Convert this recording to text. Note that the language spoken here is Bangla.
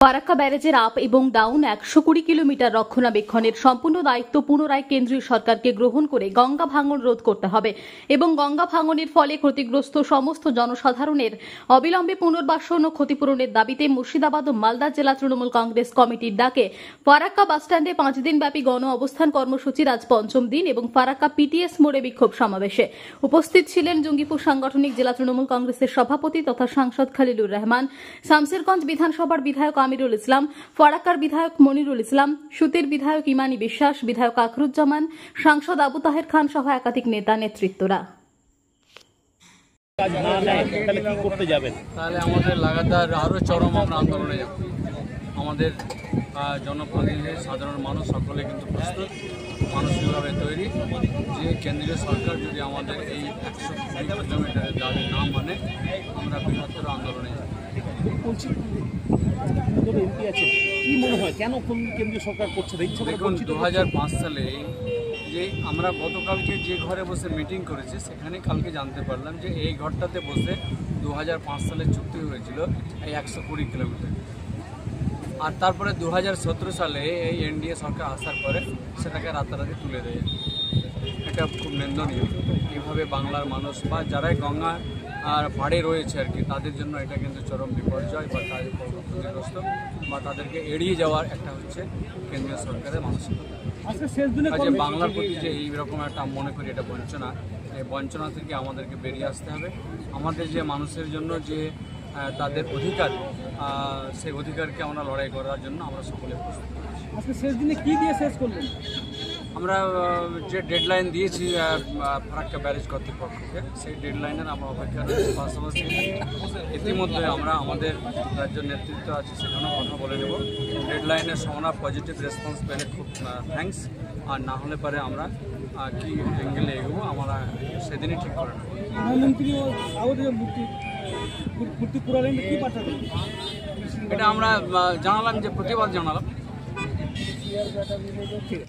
ফারাক্কা ব্যারেজের আপ এবং ডাউন 120 কিলোমিটার রক্ষণাবেক্ষণের সম্পূর্ণ দায়িত্ব পুনরায় কেন্দ্রীয় সরকারকে গ্রহণ করে গঙ্গা ভাঙন রোধ করতে হবে এবং গঙ্গা ভাঙনের ফলে ক্ষতিগ্রস্ত সমস্ত জনসাধারণের অবিলম্বে পুনর্বাসন ও ক্ষতিপূরণের দাবিতে মুর্শিদাবাদ ও মালদা জেলা তৃণমূল কংগ্রেস কমিটির ডাকে ফারাক্কা বাসস্ট্যান্ডে 5 দিনব্যাপী গণ অবস্থান কর্মসূচির আজ পঞ্চম দিন এবং ফারাক্কা পিটিএস মোড়ে বিক্ষোভ সমাবেশে উপস্থিত ছিলেন জঙ্গিপুর সাংগঠনিক জেলা তৃণমূল কংগ্রেসের সভাপতি তথা সাংসদ খলিলুর রহমান, শামসেরগঞ্জ বিধানসভার বিধায়ক আমিরুল ইসলাম, ফারাক্কার বিধায়ক মনিরুল ইসলাম, সুতির বিধায়ক ইমানি বিশ্বাস, বিধায়ক আকরুজ্জামান, সাংসদ আবু তাহের খান সহ একাধিক নেতা নেতৃত্বরা। তাহলে আমাদের লাগাতার আরো চরম আমরা আন্দোলনে যাব। আমাদের জনপ্রতিনিধি সাধারণ মানুষ সকলে কিন্তু প্রস্তুত, মানসিকভাবে তৈরি যে কেন্দ্রীয় সরকার যদি আমাদের এই 120 কিলোমিটারের দাবি না মানে আমরা বৃহত্তর আন্দোলনে যাব। কি মনে হয় কেন কেন্দ্রীয় সরকার করছে? দেখুন 2005 সালে যে আমরা গতকালকে যে ঘরে বসে মিটিং করেছি সেখানে কালকে জানতে পারলাম যে এই ঘরটাতে বসে 2005 সালে চুক্তি হয়েছিল এই 120 কিলোমিটার, আর তারপরে 2017 সালে এই এনডিএ সরকার আসার পরে সেটাকে রাতারাতি তুলে দেয়। এটা খুব নিন্দনীয়। এইভাবে বাংলার মানুষ বা যারাই গঙ্গা আর পাড়ে রয়েছে আর কি তাদের জন্য এটা কিন্তু চরম বিপর্যয় বা তাদের ক্ষতিগ্রস্ত বা তাদেরকে এড়িয়ে যাওয়ার একটা হচ্ছে কেন্দ্রীয় সরকারের মানসিকতা। বাংলার প্রতি যে এইরকম একটা মনে করি এটা বঞ্চনা, এই বঞ্চনা থেকে আমাদেরকে বেরিয়ে আসতে হবে। আমাদের যে মানুষের জন্য যে তাদের অধিকার, সেই অধিকারকে আমরা লড়াই করার জন্য আমরা সকলে প্রস্তুত। আজকে শেষ দিনে কি দিয়ে শেষ করলেন? আমরা যে ডেডলাইন দিয়েছি ফারাক্কা ব্যারেজ কর্তৃপক্ষকে, সেই ডেডলাইনের আমরা অপেক্ষা করছি। পাশাপাশি ইতিমধ্যে আমরা আমাদের রাজ্য নেতৃত্ব আছে সেখানেও কথা বলে নেব। ডেডলাইনের সমানা পজিটিভ রেসপন্স পেলে খুব থ্যাঙ্কস, আর না হলে পরে আমরা কি অ্যাঙ্গেলে এগোবো আমরা সেদিনই ঠিক করে নেব। এটা আমরা জানালাম, যে প্রতিবাদ জানালাম।